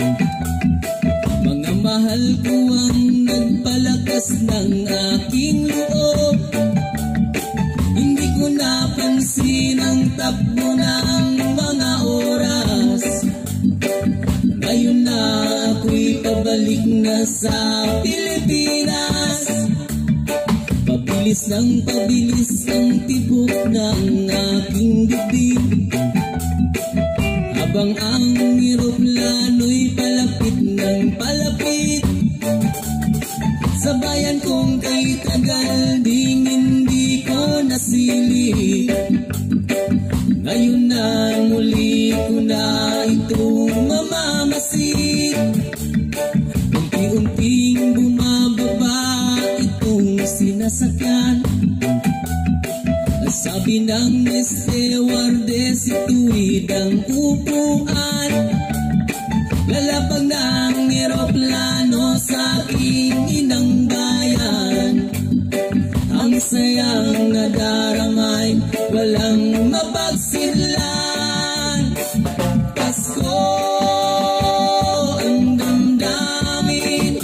Mga mahal ko ang nagpalakas ng aking loob. Hindi ko napansin ang takbo ng mga oras. Ngayon na ako'y pabalik na sa Pilipinas. Pabilis ng pabilis ang tibok ng aking dibdib, habang ang eroplano'y palapit ng palapit sa bayan ko sinasakyan. Sabi ng stewardess, ituwid ang upuan. Lalapag ng eroplano sa aking inang bayan. Ang sayang nadaramay, walang mapagsidlan. Pasko ang damdamin,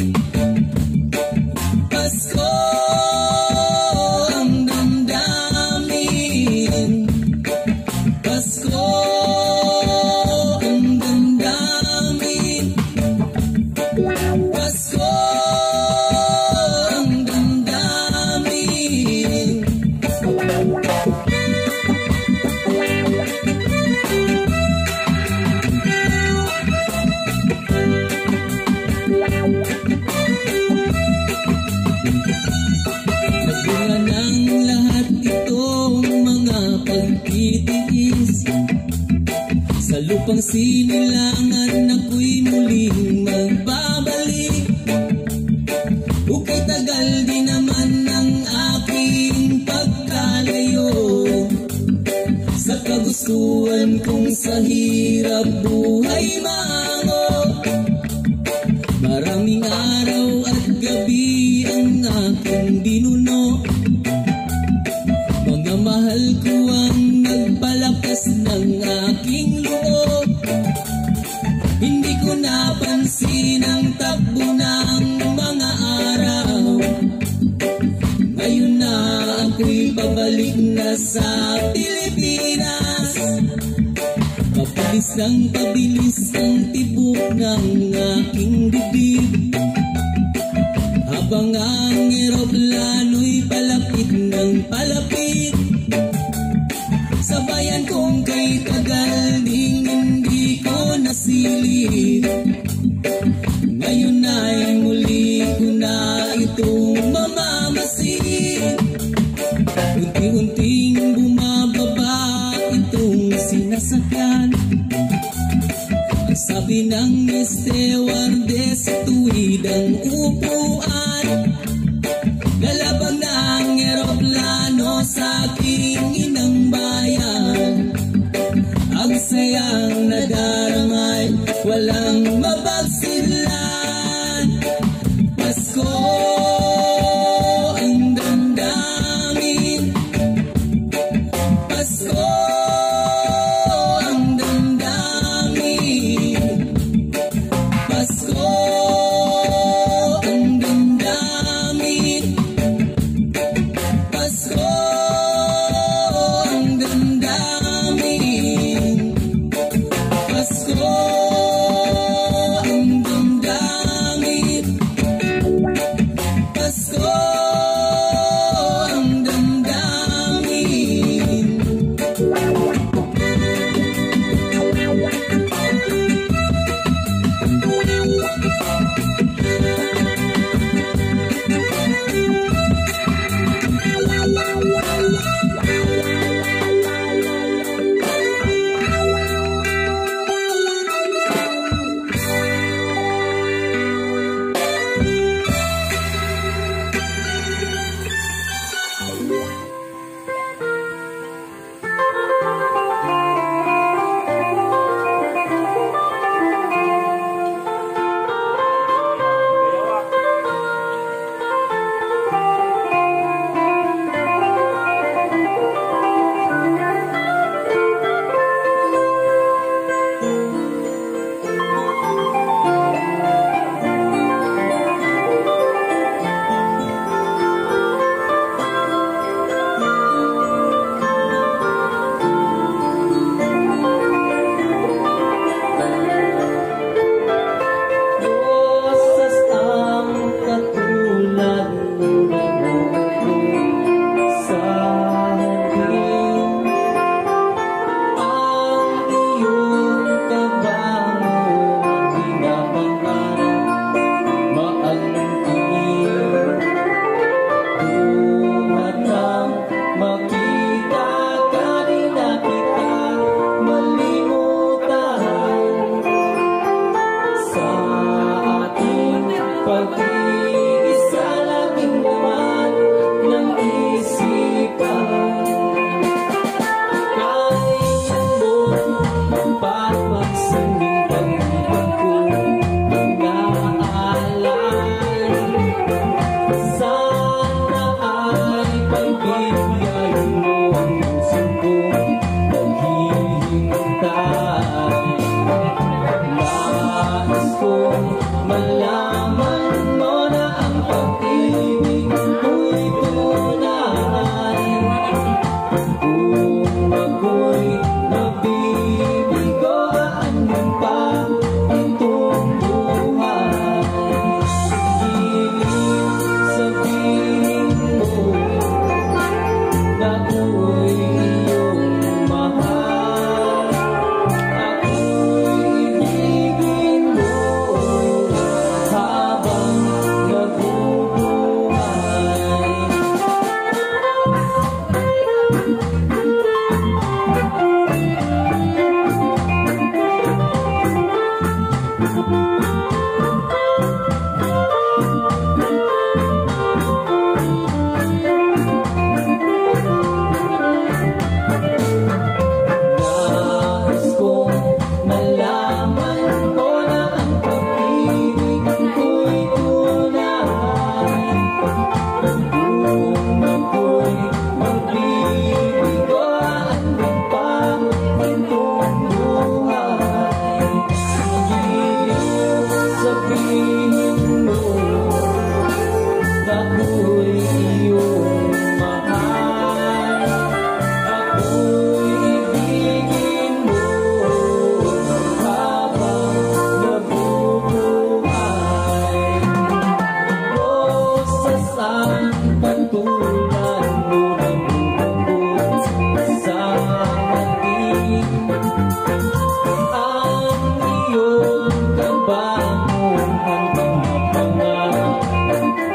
Pasko ang damdamin, Pasko ang damdamin, Pasko ang damdamin. Nagbunga ng lahat itong mga pagtitiis. Sa lupang sinilangan ako'y muling magbabalik. Ukay tagal di naman ang aking pagkalayo sa kagustuhan kong sa hirap buhay mango. Maraming araw at gabi ang aking binuno. Mga mahal ko ang nagpalakas ng aking loob. Hindi ko napansin ang takbo ng mga araw. Ngayon na ako'y pabalik na sa Pilipinas. Pabilis ng pabilis ang tibok ng aking bibig, habang ang eroplano'y palapit ng palapit. Sa bayan kong kay tagal ding hindi ko nasilip. Ngayon ay muli ko na itong mamamasin. Unti-unting bumababa itong sinasakyan. Ang sabi ng stewardess, tuwid ang upuan. Lalabag ng eroplano sa aking inang bayan. Ang sayang nadaramay, walang mapagsidlan. Pasko ang damdamin, Pasko ang damdamin, Pasko ang damdamin, Pasko ang damdamin, Pasko ang damdamin,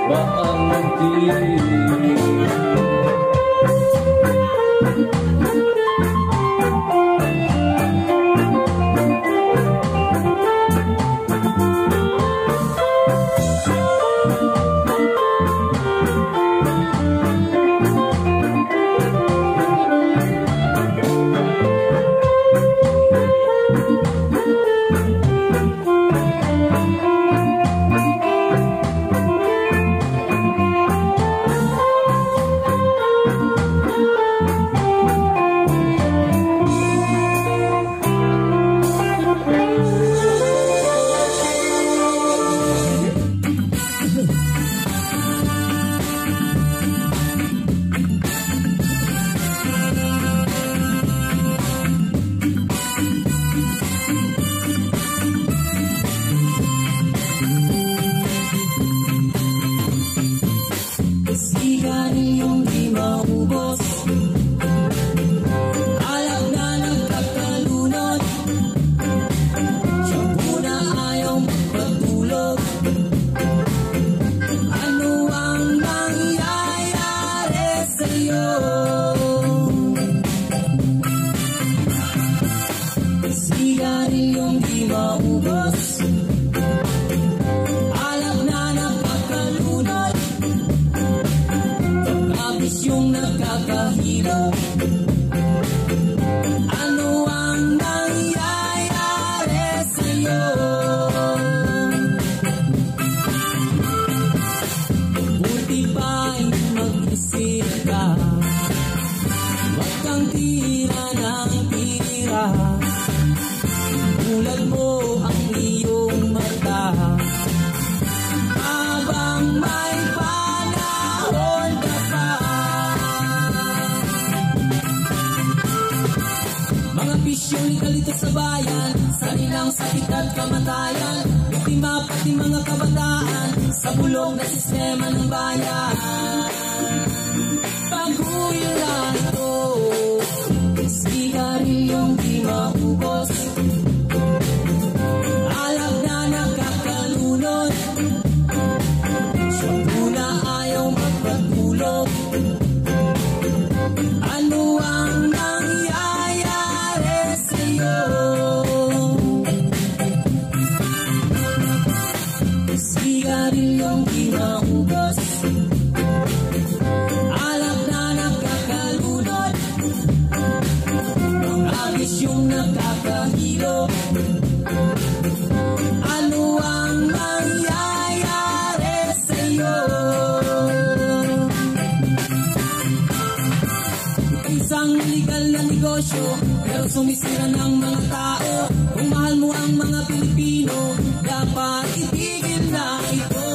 Pero sumisira ng mga tao. Kung mahal mo ang mga Pilipino, dapat itigil na ito.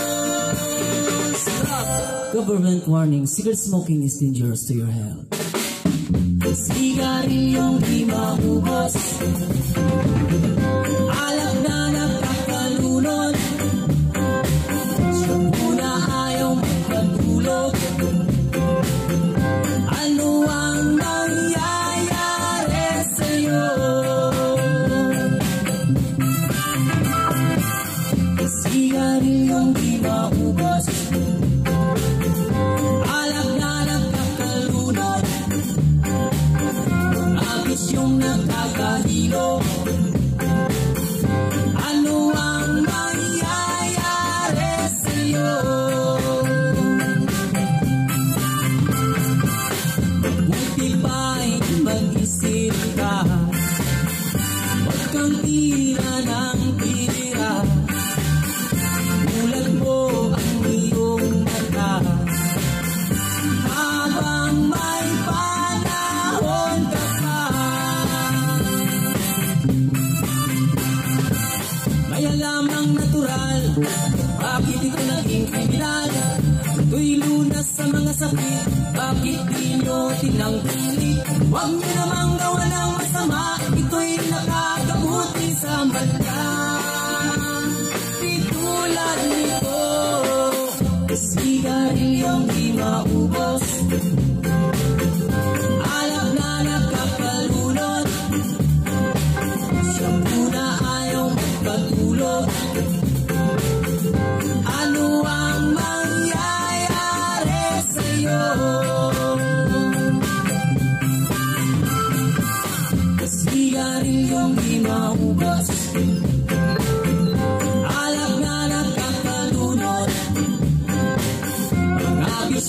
Stop. Government warning, cigarette smoking is dangerous to your health. Sigaryong di maubos, alak na nagkakalunod, shampoo na ayaw magpatulog. Ano ang nangyayari sa'yo? Sigaryong di maubos, alak na nagkakalunod, agis yung nakakahilo. Ano ang mangyayari sa'yo? Buti pa'y mag-isip ka, huwag kang tira ng tira. Mulat mo ang iyong mata, habang may panahon ka pa. May alamang natural, bakit ito naging kriminal? Ito'y lunas sa mga sakit, bakit di nyo tinangkili? Huwag nyo namang gawa ng masama, ito'y nakakabuti sa mata. Pitulad nito, sigaryong di maubos, alak na nagkakalunod, shampoo na ayaw magpatulog. Ano ang mga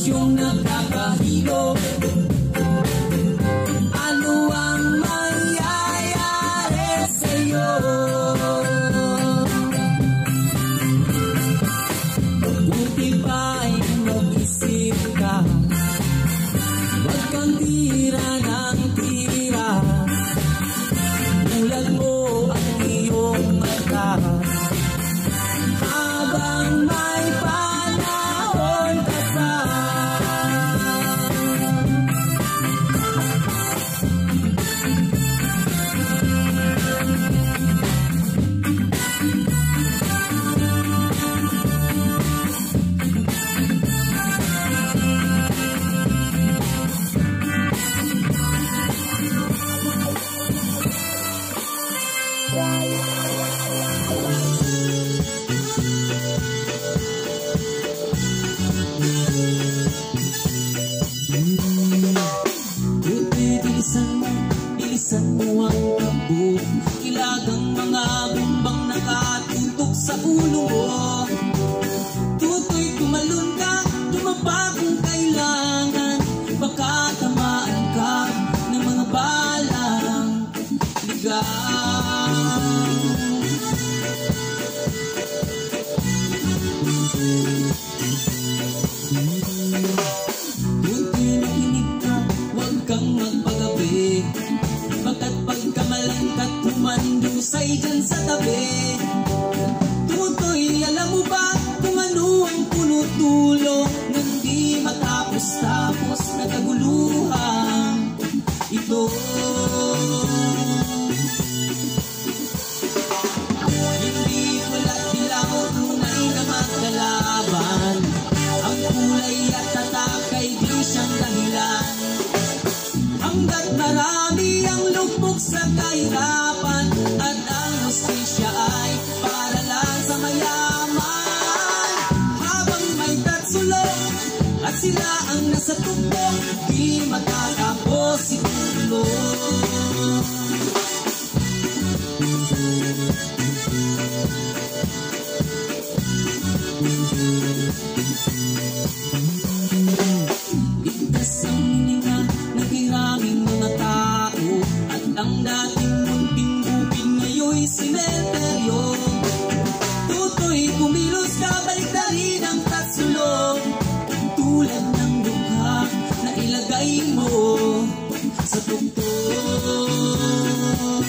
pusyong nakakahilo. Ano ang mangyayari sa'yo? Buti pa'y mag-isip ka, huwag kang tira ng tira. Tulad mo ang iyong mata, habang may panahon ka pa. Bilisan mo ang takbo, ilagang mga bumbang nakatutok sa ulo mo. Tutoy tumalon ka, tumapa kung kailangan, baka tamaan ka ng mga balang ligaw. Tutoy nakinig ka, huwag kang magpagabi, baga't pagkamalangkat humandusay dyan sa tabi. Tutoy, alam mo ba kung ano ang punutulong nang di matapos-tapos na kaguluhan ito? Hindi pala dilaw, tunay na magkalaban, ang kulay at tatak ay di siyang dahilan. Hanggat marami ang lupok sa kahirapan, at ang hustisya ay para lang sa mayaman. Habang may tatsulong at sila ang nasa tumbok, di matatapos siguro. Ligtas ang hininga ng kiraming mga tao, at ang dating munting bukid ngayon'y simenteryo. Tutoy, kumilos ka, baliktarin ang tatsulong, tulad ng dukha na ilagay mo sa tugtog.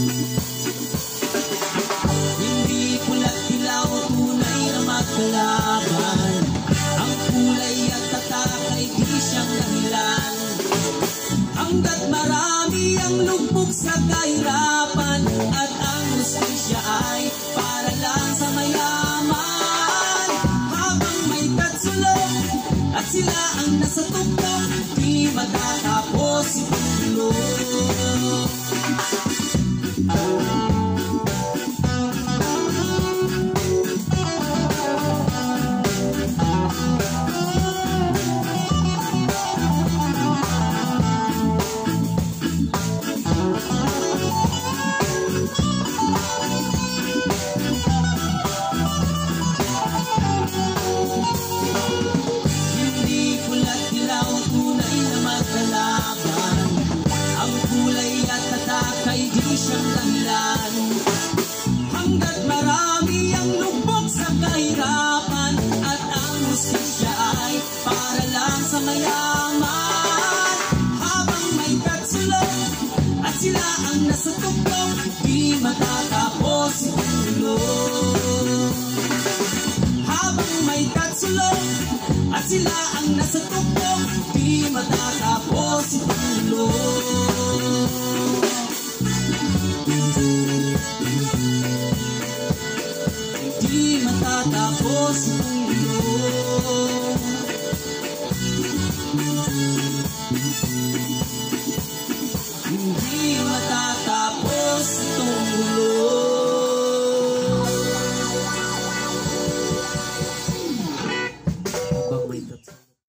Hindi pula't dilaw, tunay na magkalaban, ang kulay at tatak ay di siyang dahilan. Hanggat marami ang lupok sa kahirapan, at ang hustisya ay para lang sa mayaman. Habang may tatsulong at sila ang nasa tugtog, di matatapos siguro. Hindi pula't dilaw, tunay na magkalaban, ang kulay at tatak ay di siyang dahilan. Hanggat marami ang lupok sa kahirapan, at ang hustisya ay para lang sa mayaman. Habang may tatsulong at sila ang nasa tugtog, di matatapos siguro. Habang may tatsulong at sila ang nasa tugtog, di matatapos siguro. Di matatapos siguro.